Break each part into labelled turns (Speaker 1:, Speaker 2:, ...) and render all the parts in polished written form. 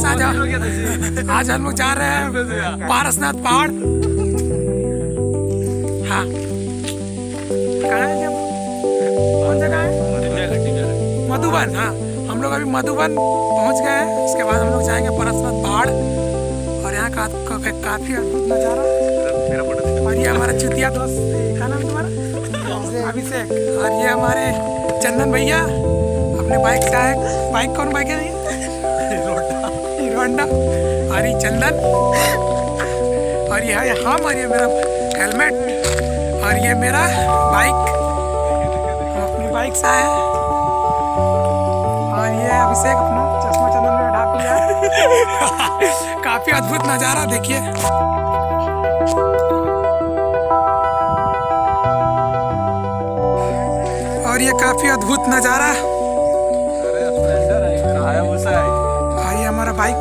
Speaker 1: आज हम लोग जा रहे हैं पारसनाथ पहाड़। हाँ, कहाँ है? कौन जगह है? मधुबन। हाँ, हम लोग अभी मधुबन पहुँच गए हैं। उसके बाद हम लोग जाएंगे पारसनाथ पहाड़ और यहाँ का काफी अद्भुत नज़ारा। और ये हमारा चुतिया दोस्त, क्या नाम तुम्हारा? अभिषेक। और ये हमारे चंदन भैया अपने बाइक से आए। बाइक कौन बाइक है? Hero Honda. और ये चंदन और ये है हम, और ये मेरा हेलमेट और ये मेरा बाइक। हम अपनी बाइक से आए। और ये अभिषेक अपना चश्मा चंदन में ढाक लिया। काफी अद्भुत नज़ारा देखिए। और ये काफी अद्भुत नज़ारा। और ये हमारा बाइक।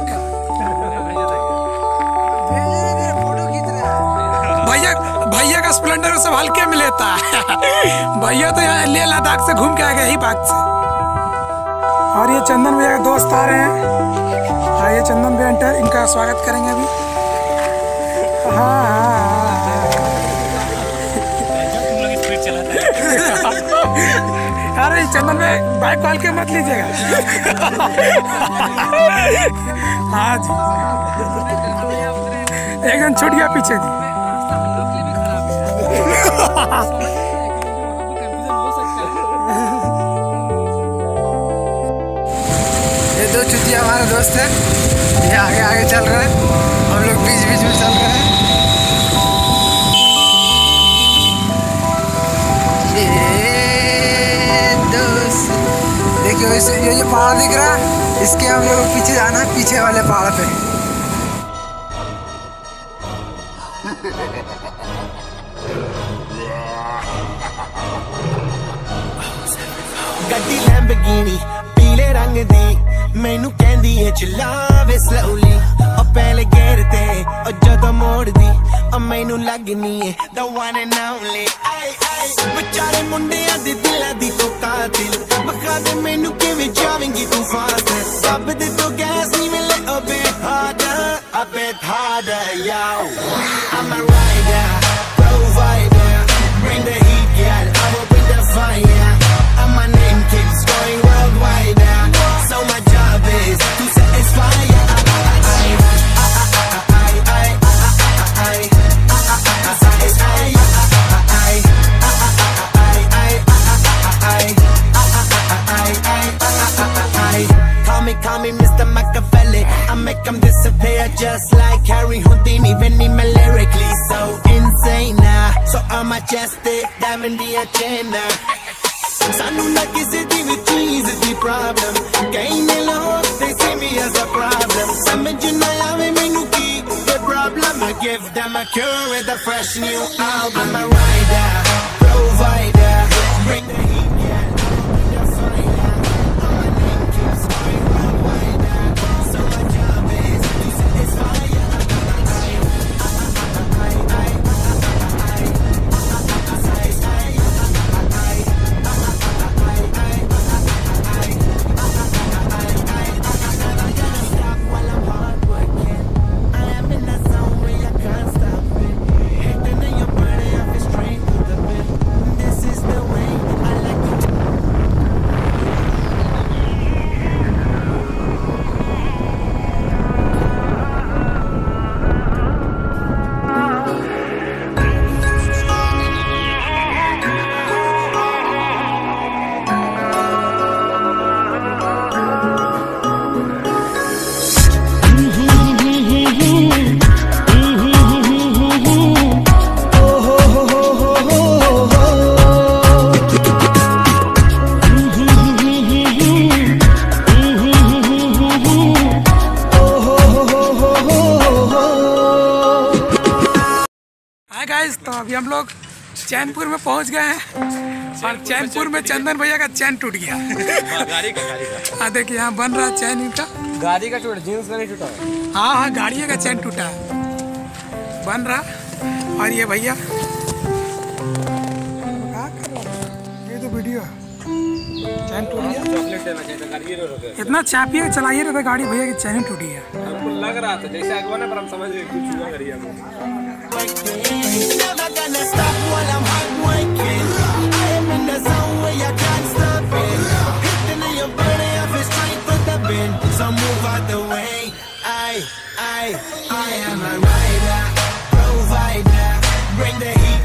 Speaker 1: भैया का स्प्लेंडर सब हल्के में लेता है। भैया तो यहाँ लेह लद्दाख से घूम के आ गए ही बाइक से। और ये चंदन भैया के दोस्त आ रहे हैं। और ये चंदन भैया एंटर, इनका स्वागत करेंगे अभी। अरे चंदन में बाइक कॉल के मत लीजिएगा। हाँ जी, एकदम छूट गया पीछे जी। ये दो चुतिया हमारे दोस्त है। ये आगे आगे चल रहे हैं, हम लोग बीच बीच में चल रहे हैं। देखिए ये जो पहाड़ दिख रहा है, इसके हम लोग पीछे जाना है, पीछे वाले पहाड़ पे।
Speaker 2: गड्डी लैम्बोर्गिनी पीले रंग दी, मैनू कहंदी है चलावे स्लोली। और पहले गेर ते और जदों मोड़ दी, और मैनू लगनी है the one and only। बेचारे मुंडियां दे दिलां दी तो कातिल, बखा दे मैनू किवें जावेंगी तू फास्ट। सब दे तो गैस नहीं मिले a bit harder, yo। I'm a rider, provider, bring the heat, girl, I will bring the fire। And my name keeps going worldwide now, so my job is to satisfy ya। Call me Mr. Machiavelli, I make them disappear just like Harry Houdini. When me lyrically so insane now, so I'm majestic, diamond the agenda। सानू ना किसी दी भी चीज दी problem, कहीं ने लोग they see me as a problem। समझ ना आवे मैनू की the problem, I give them a cure with a fresh new album। I'm a rider, provider, bring the heat, yeah, bring the fire। And my name keeps going worldwide now, so my job is to satisfy ya।
Speaker 1: तो अभी हम लोग चैनपुर में पहुंच गए हैं और चैनपुर में चंदन भैया का चैन टूट गया।
Speaker 3: गाड़ी का
Speaker 1: हाँ देखिए यहाँ बन रहा है चैन इनका।
Speaker 3: गाड़ी का टूटा, जींस का नहीं टूटा।
Speaker 1: हाँ हाँ गाड़ी का चैन टूटा है, बन रहा। और ये भैया ये तो वीडियो चैन टूट गया।
Speaker 3: देना चाहिए था, गाड़ी ये रोके।
Speaker 1: इतना चापिए चलाइए रहता गाड़ी भैया की चैन टूटी है।
Speaker 3: हमको लग रहा था जैसे अगवाने पर हम समझ गए कुछ हुआ करिए हमको।
Speaker 2: Never gonna stop while I'm hard working. I am in the zone where you can't stop it. Hitting in your body, I feel straight for the bin. So move out the way. I am a rider, provider. Bring the heat.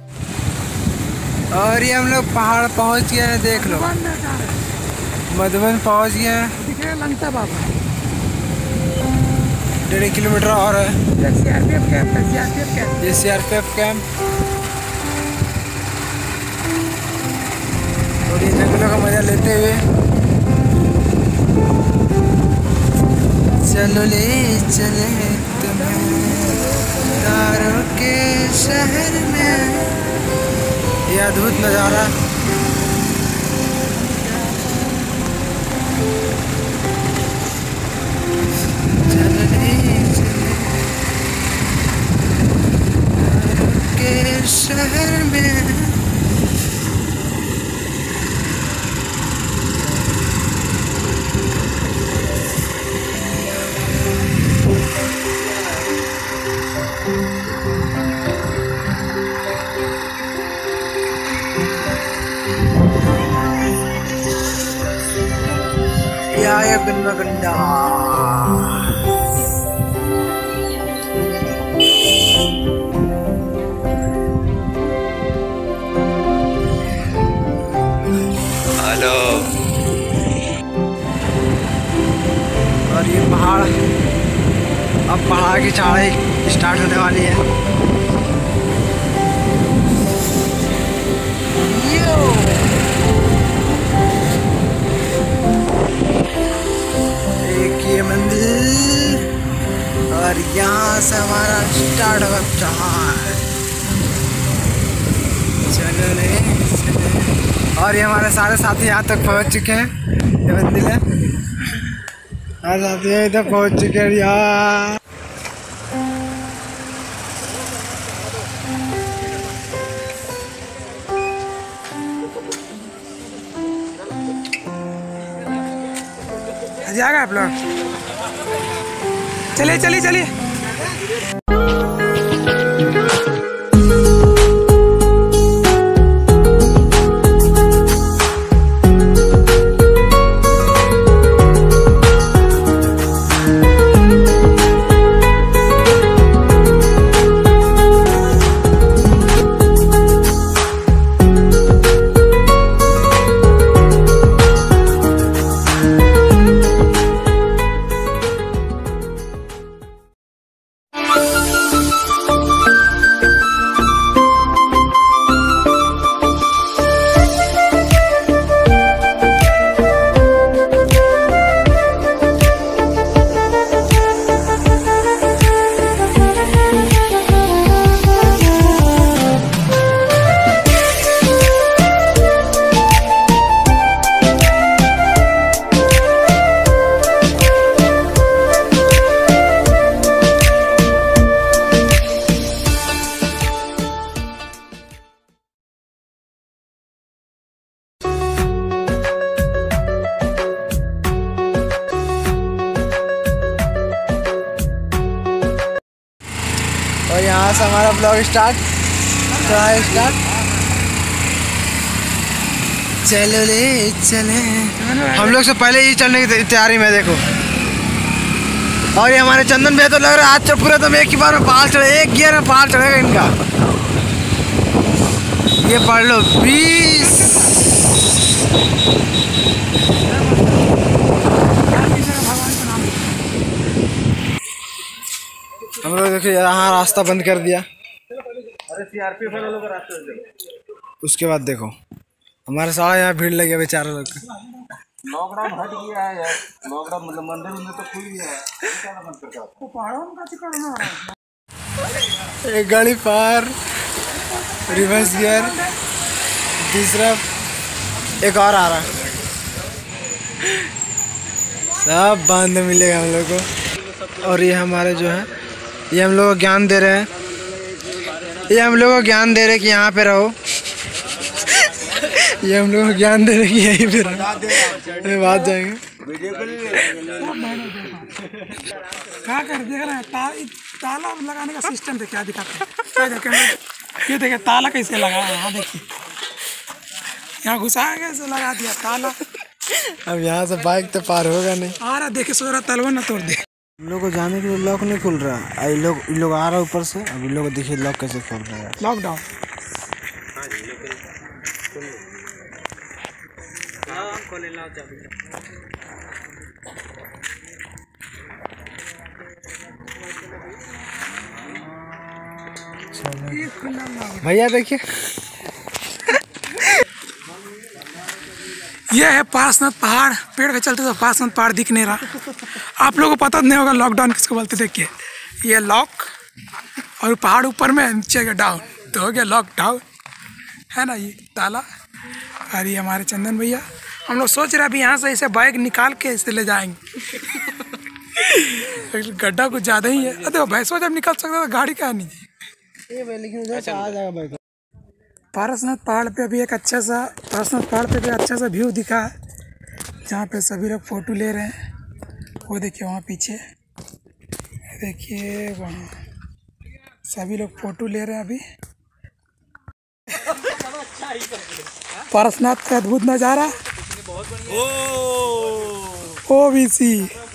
Speaker 4: और ये हम लोग पहाड़ पहुंच गए हैं, देख लो मधुबन पहुंच गए हैं।
Speaker 1: दिखे लंगटा बाबा
Speaker 4: 1.5 किलोमीटर और है।
Speaker 1: सीआरपीएफ कैंप है, सीआरपीएफ कैंप।
Speaker 4: ये सीआरपीएफ कैंप। और ये जंगलों का मजा लेते हुए चलो ले चले तुम्हें तारों के शहर में। ये अद्भुत नज़ारा। चलो ले चले तारों के शहर में। या गन्ना गंडा हेलो। और ये पहाड़, अब पहाड़ की चढ़ाई स्टार्ट होने वाली है। ये मंदिर और यहाँ से हमारा स्टार्ट होगा चढ़ाई। चलो ले चले। और ये हमारे सारे साथी यहाँ तक पहुँच चुके हैं। ये मंदिर है, सारे साथी इधर पहुँच चुके हैं यार।
Speaker 1: जाएगा आप लोग, चलिए चलिए चलिए।
Speaker 4: और यहाँ से हमारा ब्लॉग स्टार्ट। चलो ले चले। हम लोग से पहले ही चलने की तैयारी में देखो। और ये हमारे चंदन भैया तो लग रहा है आज तो पूरा तुम एक ही बार में पहाड़ चढ़े, एक गियर में पहाड़ चढ़ेगा इनका। ये पढ़ लो 20। हम लोग देखिए यहाँ रास्ता बंद कर दिया।
Speaker 3: अरे सीआरपीएफ वाले लोग रास्ते।
Speaker 4: उसके बाद देखो हमारे सारा यहाँ भीड़ लगे बेचारे लोग।
Speaker 3: लॉकडाउन हट गया है यार, लॉकडाउन मतलब मंदिर में तो खुल गया है, क्या बंद करता है?
Speaker 1: तो पहाड़ों में कैसे करना है?
Speaker 4: एक गाड़ी पार, रिवर्स गियर, तीसरा एक और आ रहा। सब बांध मिलेगा हम लोग को। और ये हमारे जो है ये हम लोग को ज्ञान दे रहे हैं, ये हम लोग को ज्ञान दे रहे हैं कि यहाँ पे रहो। ये हम लोग को ज्ञान दे रही है यही फिर बात जाएंगे।
Speaker 1: क्या कर देख रहे हैं ताला लगाने का सिस्टम देखिए, क्या दिखाते हैं, क्या देखें ये देखिए ताला कैसे लगा है। यहाँ देखिए यहाँ घुसाया कैसे लगा दिया ताला।
Speaker 4: अब यहाँ से बाइक तो पार होगा नहीं।
Speaker 1: आ रहा देखे सो रहा तलवा ना तोड़ दे।
Speaker 4: हम लोग को जाने के लिए लॉक नहीं खुल रहा। ये लोग आ रहा है ऊपर से। अब इन लोग को देखिए लॉक कैसे खोल रहा है।
Speaker 1: लॉकडाउन
Speaker 4: भैया देखिए
Speaker 1: ये है पारसनाथ पहाड़। पेड़ पे चलते तो पारसनाथ पहाड़ दिख नहीं रहा। आप लोगों को पता नहीं होगा लॉकडाउन किसको बोलते। देखिए ये लॉक और पहाड़ ऊपर में, नीचे का डाउन, तो हो गया लॉकडाउन है ना। ये ताला और ये हमारे चंदन भैया। हम लोग सोच रहे अभी यहाँ से ऐसे बाइक निकाल के इसे ले जाएंगे। गड्ढा कुछ ज़्यादा ही है। अरे भैंसों जब निकल सकता तो गाड़ी क्या नहीं।
Speaker 4: लेकिन उधर से आ जाएगा बाइक।
Speaker 1: पारसनाथ पहाड़ पे अभी एक अच्छा सा व्यू दिखा है, जहाँ पे सभी लोग फ़ोटो ले रहे हैं। वो देखिए वहाँ पीछे, देखिए वहाँ सभी लोग फ़ोटो ले रहे हैं अभी। पारसनाथ का अद्भुत नज़ारा। OBC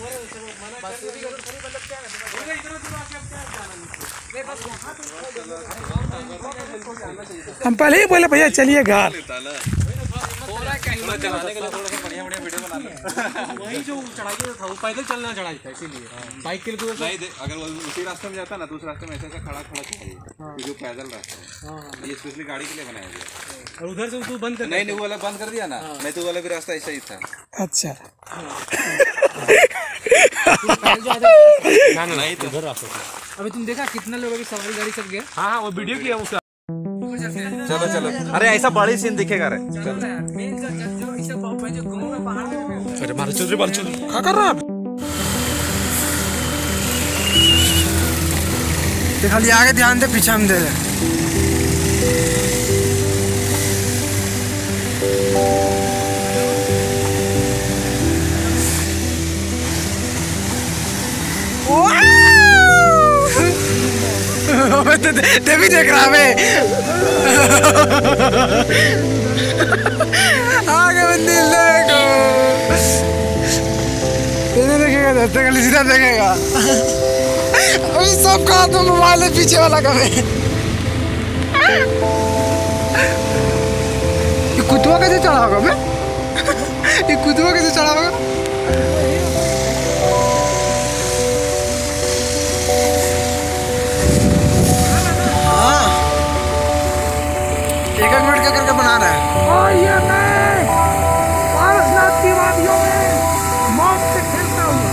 Speaker 1: हम पहले ही बोले भैया चलिए घर।
Speaker 3: चलाने के लिए थोड़ा सा बढ़िया वीडियो बना ले।
Speaker 5: वही जो चढ़ाई था वो पैदल चलना चढ़ाई था, इसीलिए बाइक के लिए नहीं।
Speaker 3: अगर वो उसी रास्ते में जाता ना तो उस रास्ते में ऐसा खड़ा चाहिए, जो पैदल रास्ता है ये स्पेशली गाड़ी के लिए बनाया गया।
Speaker 5: और उधर से तू बंद कर
Speaker 3: नहीं वो वाला बंद कर दिया ना, नहीं तो वाला भी रास्ता ऐसा ही था।
Speaker 1: अच्छा
Speaker 5: नहीं तो उधर रास्ता था। अभी तुम देखा कितना लोग अभी सवारी गाड़ी सब गया। हाँ वो वीडियो किया उसका।
Speaker 3: चलो अरे ऐसा बड़ी सीन दिखेगा रे।
Speaker 5: अरे मारो चल
Speaker 1: क्या कर रहा है?
Speaker 4: खाली आगे ध्यान दे, पीछे हम दे रहे। तो भी देख रहा है आगे मंदिर देखो। देखेगा दस्ते खाली सीधा देखेगा। अभी सब कहा तो मोबाइल है पीछे वाला कभी। ये कुतवा कैसे चढ़ा होगा बे? ये कुतवा कैसे चढ़ा होगा? एक मिनट का करके बना रहा है।
Speaker 1: और ये मैं पारसनाथ की वादियों में मौत से खेलता हूँ।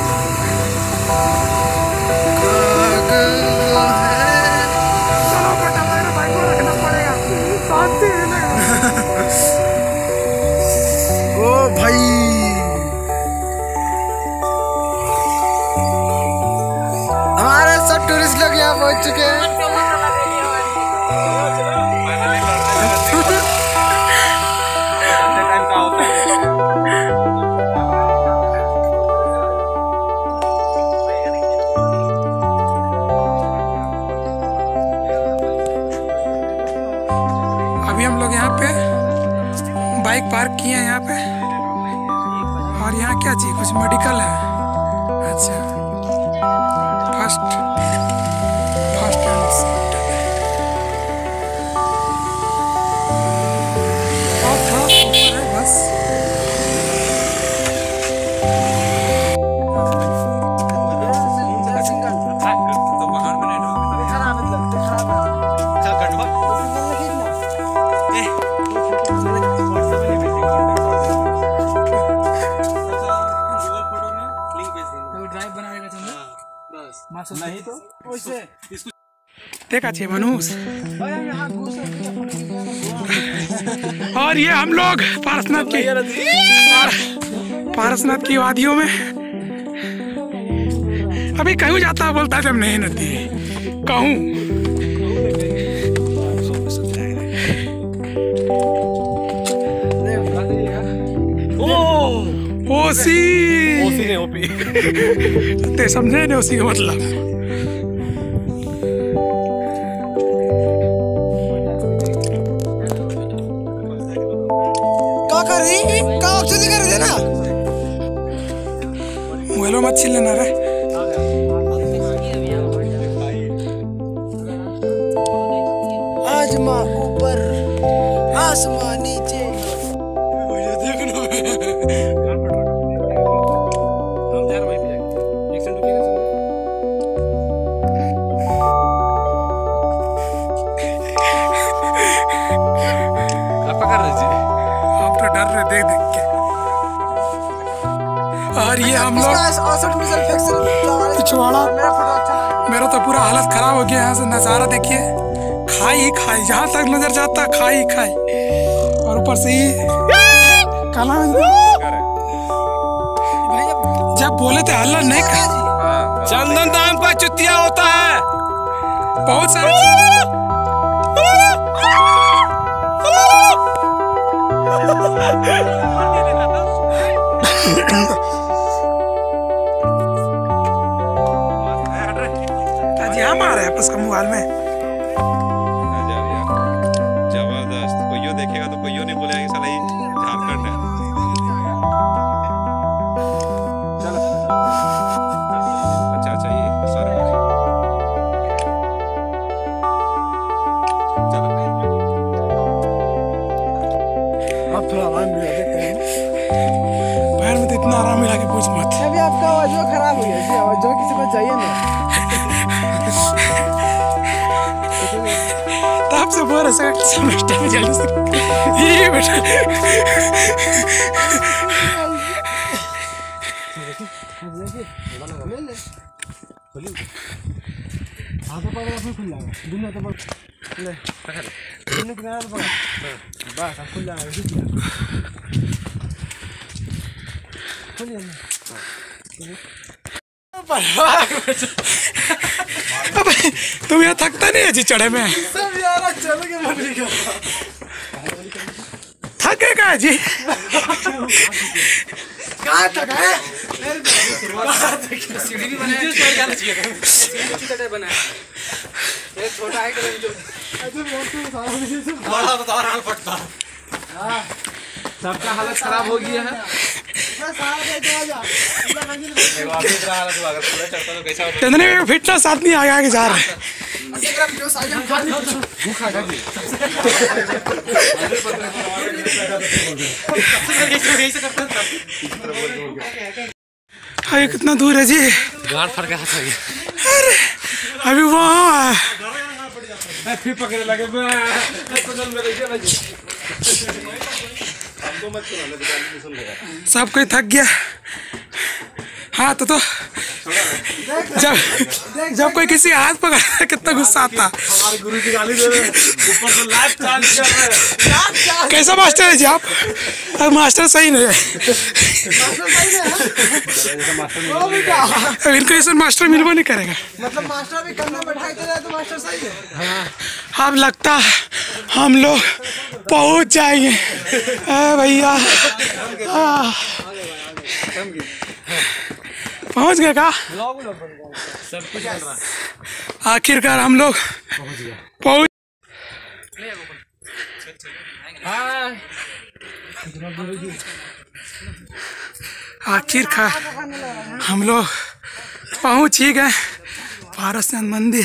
Speaker 1: चलो बेटा मेरे भाई को रखना पड़ेगा, शांति है ना।
Speaker 4: ओ भाई हमारे सब टूरिस्ट लोग यहाँ पहुँच चुके हैं।
Speaker 1: अभी हम लोग यहाँ पे बाइक पार्क किए हैं यहाँ पे। और यहाँ क्या चीज, कुछ मेडिकल है। अच्छा फर्स्ट एंड और थोड़ा ऊपर है बस।
Speaker 3: नहीं तो
Speaker 1: देखा छे मनुष। और ये हम लोग पारसनाथ की वादियों में अभी कहूँ जाता बोलता है जब नहीं नदी कहूँ। ओसी
Speaker 5: ने ओपी
Speaker 1: ते समझे नहीं ओसी का मतलब।
Speaker 4: क्या कर रही क्या ऑक्सीजन कर रही है ना
Speaker 1: मोबाइलों मत छीन लेना रे।
Speaker 4: आज माँ ऊपर आसमां नीचे।
Speaker 1: आप तो डर रहे देख देख के। और ये हम लोग पिछवाड़ा, मेरा तो पूरा हालत खराब हो गया। यहाँ से नज़ारा देखिए, खाई ही खाई, जहाँ तक नजर जाता खाई ही खाई। और ऊपर से ही काला जब बोले थे हल्ला नहीं कर।
Speaker 5: चंदन दाम का चुतिया होता है।
Speaker 1: बहुत सारे आज यहाँ मारा है बस का मोबाइल में।
Speaker 3: जबरदस्त। कोई देखेगा तो कोई नहीं बोलेगा कि साला ये झारखंड है। अच्छा अच्छा, ये सारे
Speaker 4: अब थोड़ा आराम मिला देखते हैं।
Speaker 1: पैर में तो इतना आराम मिला कि पूछ मत।
Speaker 4: अभी आपका आवाज जो खराब हो गया जी, आवाज जो किसी को चाहिए ना।
Speaker 1: तब से बोल रहे सेमेस्टर में जल्दी से ये बेटा तुम यहाँ थकता नहीं है जी चढ़े में? थकेगा जी।
Speaker 4: कहाँ तक है?
Speaker 5: सीढ़ी भी बनाया बनाया छोटा है सबका हालत खराब हो गया है।
Speaker 1: इतने में फिटनेस आदमी आगे आगे जा रहा है। अरे कितना दूर है जी?
Speaker 5: गांठ फट गया हाथ में।
Speaker 1: अरे अभी वहाँ
Speaker 5: फिर पकड़ने लगे।
Speaker 1: सब कोई थक गया। हाँ तो जब कोई किसी हाथ पकड़ा कितना गुस्सा आता।
Speaker 5: हमारे गुरु की गाली दे रहे हैं, ऊपर से लाइव चार्ज कर रहे हैं।
Speaker 1: कैसा मास्टर है जी आप? अब मास्टर सही नहीं है। अब इनको ऐसा मास्टर मिलवा नहीं करेगा।
Speaker 4: मतलब मास्टर भी करना बैठाई दे रहा है तो मास्टर सही है।
Speaker 1: अब लगता हम लोग पहुंच जाएंगे भैया। पहुंच गए का?
Speaker 5: सब कुछ चल रहा है।
Speaker 1: आखिरकार हम लोग पहुंच। आखिरकार हम लोग पहुंच ही गए पारसनाथ मंदिर।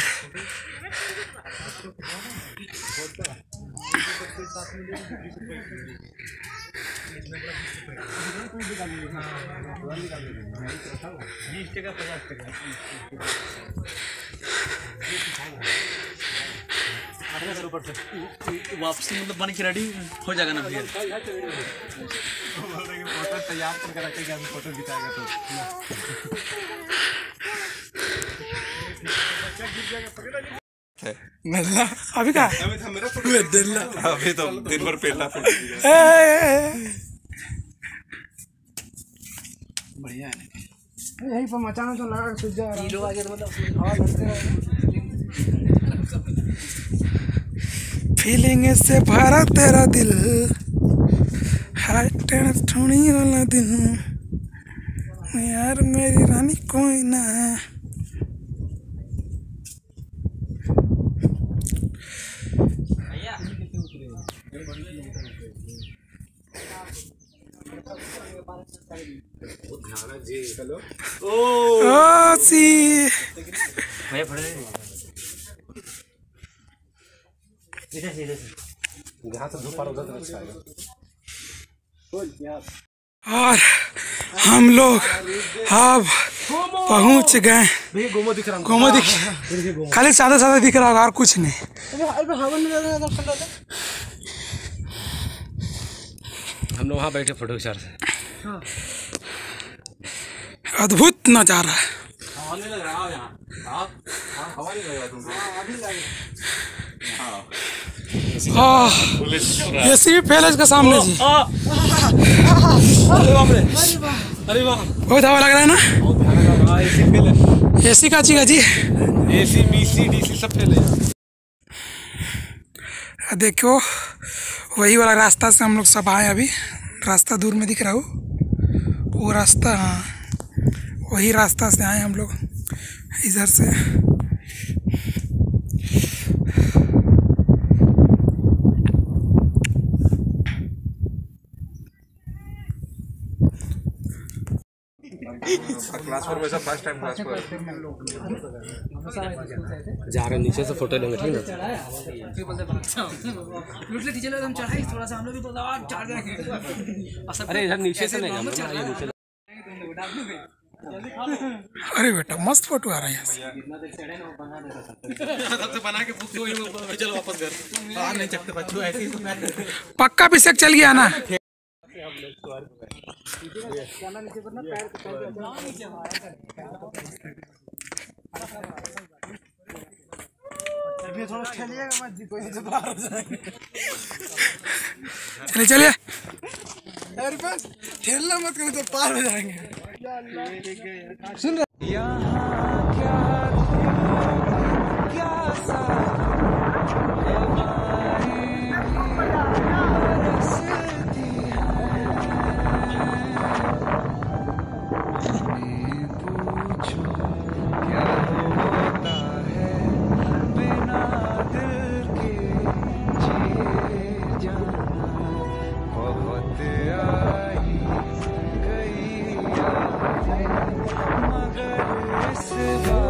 Speaker 5: वापसी मतलब बन के रेडी हो जाएगा ना भैया।
Speaker 3: फोटो तैयार करके रखेगा, फोटो खिंचाएगा तो
Speaker 1: अभी का
Speaker 3: अभी तो दिन भर पेला
Speaker 4: बढ़िया है। यहीं पर मचाना तो लगा सूझ जाएगा।
Speaker 1: फीलिंग से भरा तेरा दिल, हार्ट वाला दिल। यार मेरी रानी कोई ना है। ओ सी और हम लोग अब पहुंच गए। गोमो दिख खाली सादा सादा दिख रहा होगा और कुछ नहीं।
Speaker 5: हम लोग वहाँ बैठे फोटो खिंचा रहे।
Speaker 1: अद्भुत नजारा। एसी भी फेल है इसका सामने जी।
Speaker 5: अरे वाह,
Speaker 1: बहुत हवा लग रहा है ना। एसी का जी
Speaker 5: एसी बीसी डीसी सब फेल है।
Speaker 1: देखो वही वाला रास्ता से हम लोग सब आए। अभी रास्ता दूर में दिख रहा हो वो रास्ता, हाँ वही रास्ता से आए हम लोग इधर से।
Speaker 3: क्लास 4 वैसा फर्स्ट टाइम क्लास 4
Speaker 5: जा रहे नीचे से फोटो लेंगे, ठीक है।
Speaker 4: थोड़ा सा हम लोग भी
Speaker 5: अरे इधर नीचे से नहीं, नीचे।
Speaker 1: अरे बेटा मस्त फोटो आ रहा है यहाँ से।
Speaker 5: बना के चलो वापस घर। नहीं सकते बच्चों ऐसे ही।
Speaker 1: पक्का पिसक चल गया ना। चलिए चलिए, ठेलना मत करो तो पार हो जाएंगे। सुन
Speaker 2: मगर इस